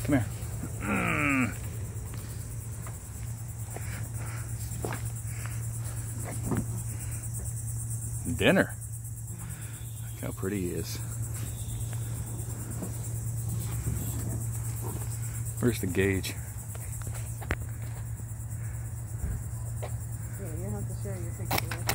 Come here. Dinner. Look how pretty he is. Where's the gauge? Yeah, you have to show your picture.